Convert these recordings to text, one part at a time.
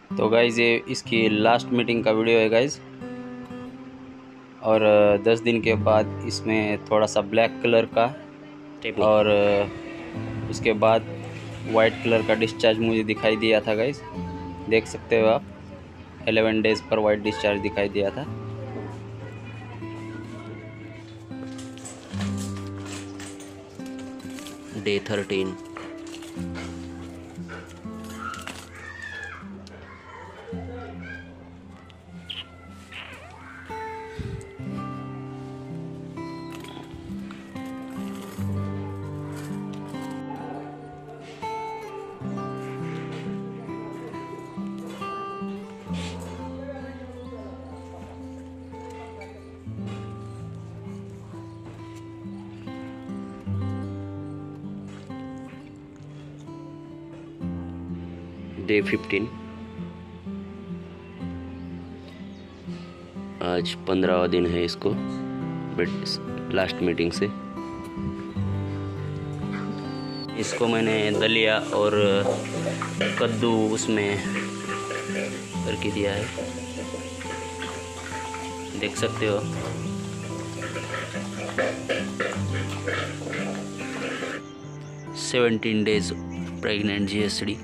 तो गाइज़ ये इसकी लास्ट मीटिंग का वीडियो है गाइज़। और 10 दिन के बाद इसमें थोड़ा सा ब्लैक कलर का स्टेपनी। और उसके बाद वाइट कलर का डिस्चार्ज मुझे दिखाई दिया था गाइज़। देख सकते हो आप 11 डेज़ पर वाइट डिस्चार्ज दिखाई दिया था। डे 13। डे 15। आज 15वां दिन है इसको लास्ट मीटिंग से। इसको मैंने दलिया और कद्दू उसमें करके दिया है, देख सकते हो। Seventeen days pregnant GSD।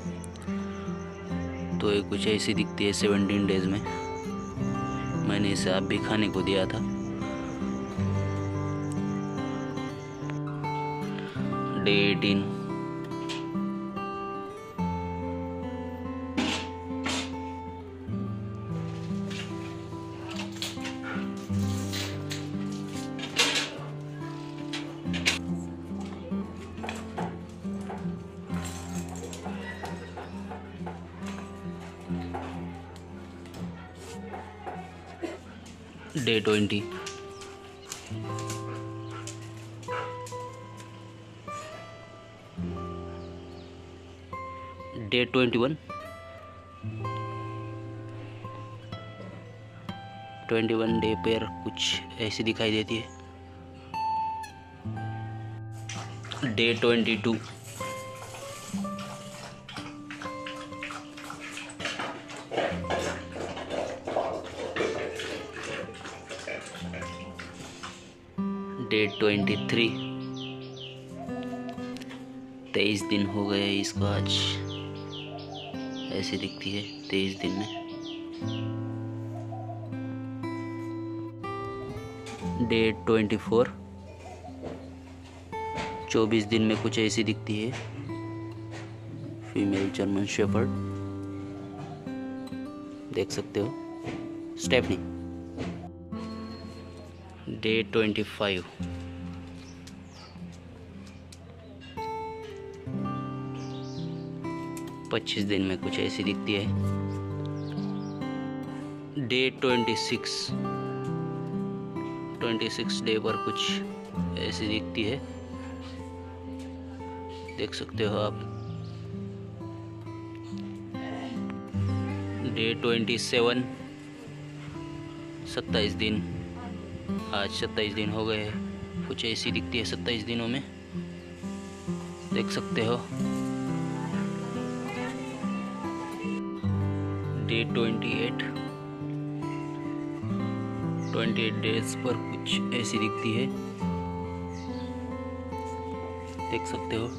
तो ये कुछ ऐसी दिखती है 17 डेज में। मैंने इसे आप भी खाने को दिया था। डे 18। डे 20। डे 21। 21 डे पर कुछ ऐसी दिखाई देती है। डे 22। डे 23। 23 दिन हो गए इसको आज। ऐसी दिखती है 23 दिन में। डे 24। 24 दिन में कुछ ऐसी दिखती है फीमेल जर्मन शेफर्ड, देख सकते हो। स्टेपनी। डे 25। 25 दिन में कुछ ऐसी दिखती है। डे 26। 26 डे पर कुछ ऐसी दिखती है, देख सकते हो आप। डे 27। 27 दिन। आज 27 दिन हो गए, कुछ ऐसी दिखती है 27 दिनों में, देख सकते हो। डे 28। 28 डेज पर कुछ ऐसी दिखती है, देख सकते हो।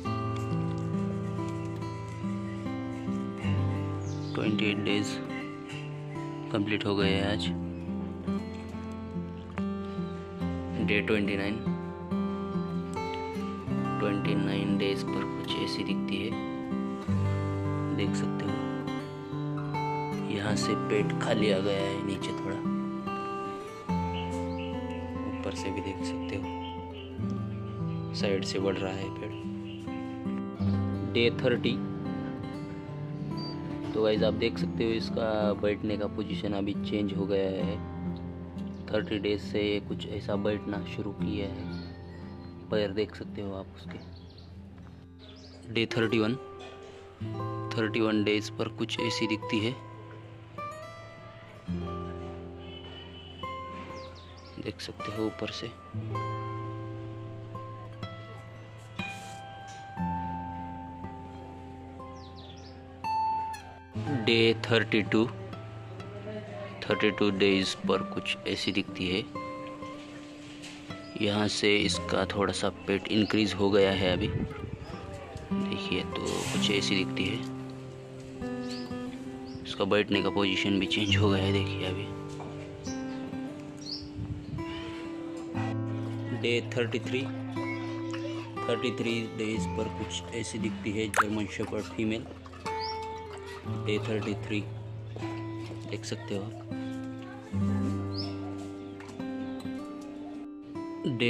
28 डेज कंप्लीट हो गए हैं आज। डे 29। 29 डेज पर कुछ ऐसी दिखती है, देख सकते हो। यहाँ से पेट खाली आ गया है, नीचे थोड़ा, ऊपर से भी देख सकते हो, साइड से बढ़ रहा है पेट। डे 30। तो गाइस आप देख सकते हो इसका बैठने का पोजीशन अभी चेंज हो गया है। 30 डेज से कुछ ऐसा बैठना शुरू किया है। पैर देख सकते हो आप उसके। डे 31। 31 डेज पर कुछ ऐसी दिखती है, देख सकते हो ऊपर से। डे 32 डेज पर कुछ ऐसी दिखती है। यहाँ से इसका थोड़ा सा पेट इंक्रीज हो गया है अभी, देखिए तो कुछ ऐसी दिखती है। इसका बैठने का पोजीशन भी चेंज हो गया है, देखिए अभी। डे 33 डेज पर कुछ ऐसी दिखती है जर्मन शेपर्ड फीमेल। डे 33 देख सकते हो आप। डे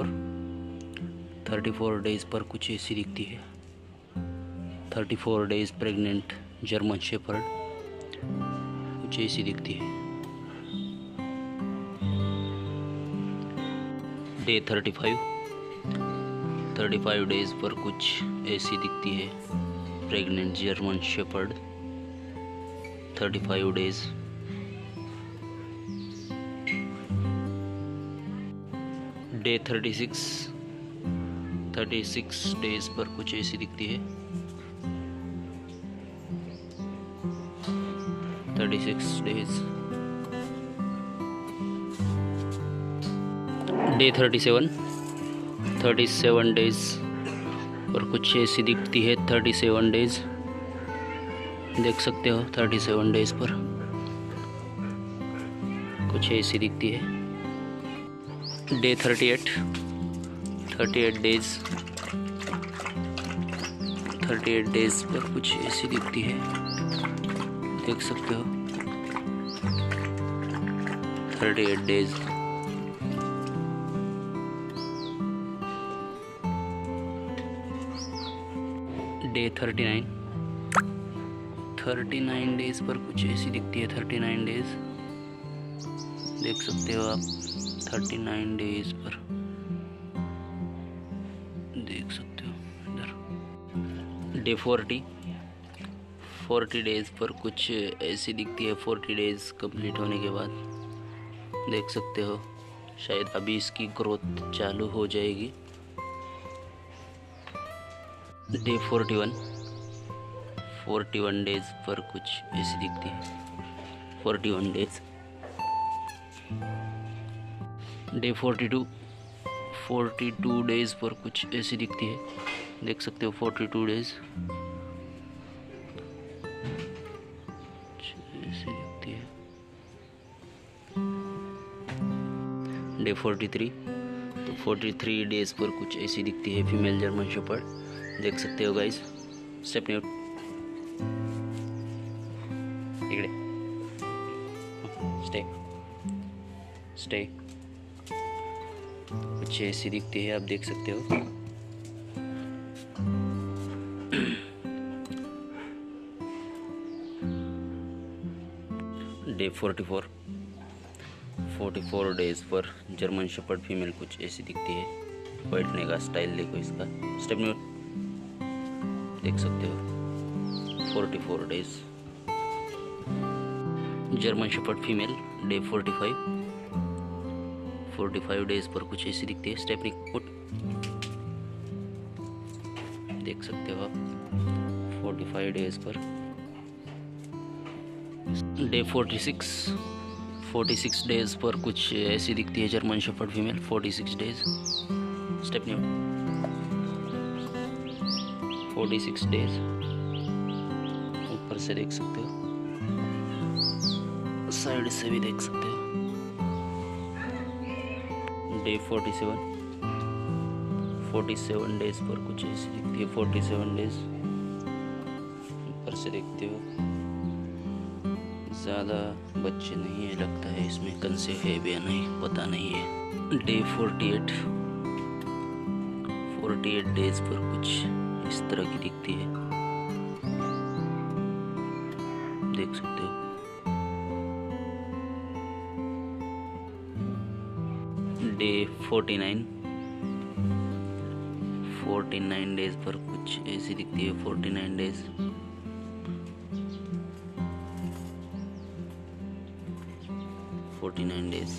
34 डेज पर कुछ ऐसी दिखती है। 34 डेज प्रेग्नेंट जर्मन शेपर्ड कुछ ऐसी दिखती है। डे 35 डेज पर कुछ ऐसी दिखती है pregnant German shepherd. 35 days. Day 36 days पर कुछ ऐसी दिखती है। 36 डेज। डे 37 डेज पर कुछ ऐसी दिखती है। 37 डेज देख सकते हो। 37 डेज पर कुछ ऐसी दिखती है। Day 38 days. 38 डेज पर कुछ ऐसी दिखती है, देख सकते हो। 38 डेज। डे 39 डेज पर कुछ ऐसी दिखती है। 39 डेज देख सकते हो आप। 39 डेज पर देख सकते हो इधर। डे 40 डेज पर कुछ ऐसी दिखती है। 40 डेज कंप्लीट होने के बाद देख सकते हो। शायद अभी इसकी ग्रोथ चालू हो जाएगी। डे 41 डेज पर कुछ ऐसी दिखती है। 41 डेज। डे 42 डेज पर कुछ ऐसी दिखती है, देख सकते हो। 42 डेज ऐसी दिखती है। डे 43 तो 43 डेज पर कुछ ऐसी दिखती है फीमेल जर्मन शेपर्ड, देख सकते हो गाइस। स्टेप न्यूट इकडे स्टे कुछ ऐसी दिखती है, आप देख सकते हो। डे 44 डेज पर जर्मन शेपर्ड फीमेल कुछ ऐसी दिखती है। बैठने का स्टाइल देखो इसका। स्टेप न्यूट देख सकते हो। 44 days. German shepherd female day 45 days पर कुछ ऐसी दिखती है। स्टेप पुट देख सकते हो आप। 45 डेज पर। डे 46 डेज पर कुछ ऐसी दिखती है जर्मन शेपर्ड फीमेल। 46 डेज। स्टेप न्यू 46 डेज। ऊपर से देख सकते हो, साइड से भी देख सकते हो। डे 47 डेज पर कुछ ऐसी दिखती है। 47 डेज। ऊपर से देखते हो, ज़्यादा बच्चे नहीं है लगता है इसमें, कंसे है भी या नहीं पता नहीं है। डे 48 डेज पर कुछ इस तरह की दिखती है, देख सकते हो। डे 49 डेज पर कुछ ऐसी दिखती है। 49 डेज। डेज।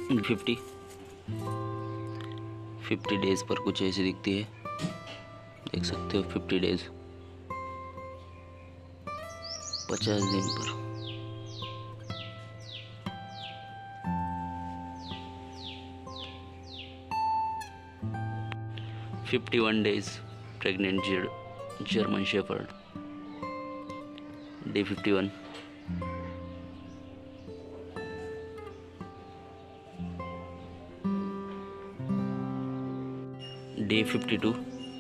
50 डेज पर कुछ ऐसी दिखती है, देख सकते हो 50 डेज, 50 दिन पर। $51 days pregnant German shepherd, day 51। Day 52,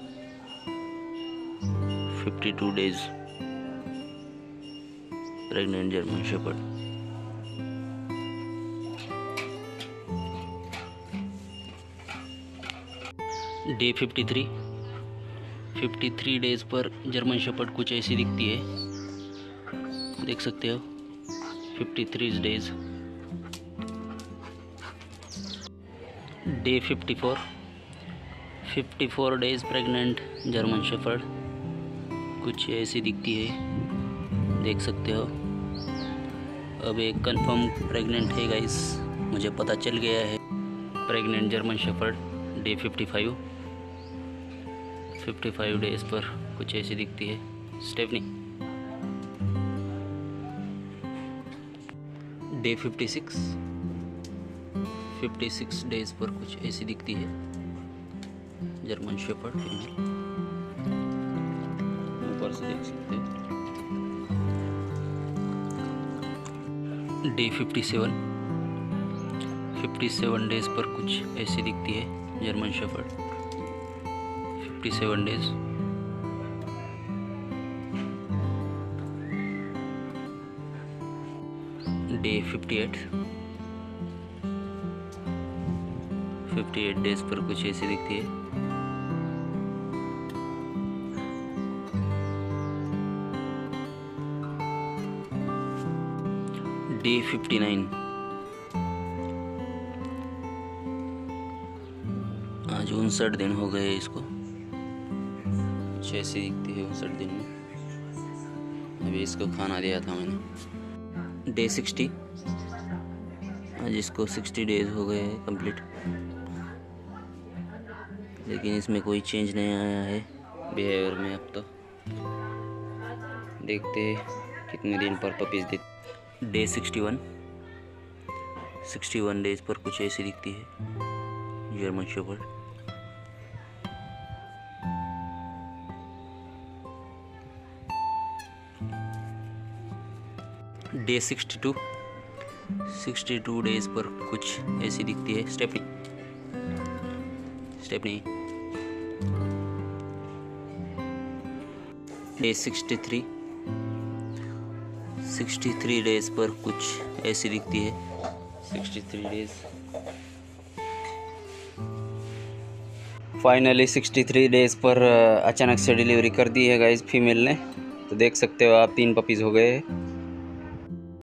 52 days pregnant German shepherd. Day 53, 53 days पर जर्मन शेफर्ड कुछ ऐसी दिखती है, देख सकते हो 53 days. Day 54, 54 days pregnant German shepherd कुछ ऐसी दिखती है, देख सकते हो। अब एक कंफर्म प्रेग्नेंट है गाइस, मुझे पता चल गया है। Pregnant German shepherd day 55, 55 days पर कुछ ऐसी दिखती है स्टेफनी। डे 56, 56 डेज पर कुछ ऐसी दिखती है जर्मन शेफर्ड फीमेल, ऊपर से देख सकते हो। डे 57, 57 डेज पर कुछ ऐसी दिखती है German shepherd, 57 days. Day 58, 58 days पर कुछ ऐसी दिखती है। डे 59, आज 59 दिन हो गए इसको, कुछ ऐसी दिखती है 59 दिन में। अभी इसको खाना दिया था मैंने। डे 60, आज इसको 60 डेज हो गए हैं कंप्लीट, लेकिन इसमें कोई चेंज नहीं आया है बिहेवियर में। अब तो देखते हैं कितने दिन पर पपीज देते। डे 61, 61 डेज पर कुछ ऐसी दिखती है जर्मन शेफर्ड। डे 62, 62 डेज पर कुछ ऐसी दिखती है स्टेफनी। डे 63, 63 डेज पर कुछ ऐसी दिखती है 63 डेज। फाइनली 63 डेज पर अचानक से डिलीवरी कर दी है गाइस फीमेल ने। तो देख सकते हो आप 3 पपीज़ हो गए।